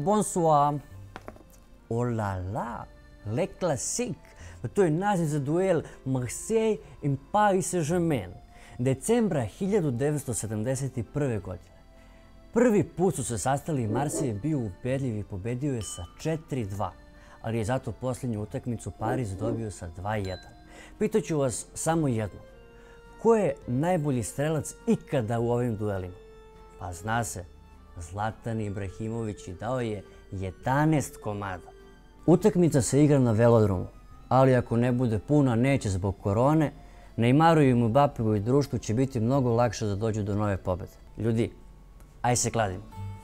bonsoir. Oh la la, le classique. To je naziv za duel Marseille i Paris Saint-Germain. Decembra 1971. godine. Prvi put su se sastali i Marseille je bio ubedljiv i pobedio je sa 4-2, ali je zato posljednju utakmicu Paris dobio sa 2-1. Pitaću vas samo jedno. Ko je najbolji strelac ikada u ovim duelima? Pa zna se, Zlatan Ibrahimović i dao je 11 komada. Utakmica se igra na velodromu, ali ako ne bude puna, neće zbog korone, Neymaru i Mbappeu i društvu će biti mnogo lakše da dođu do nove pobede. Ljudi, aj se kladimo.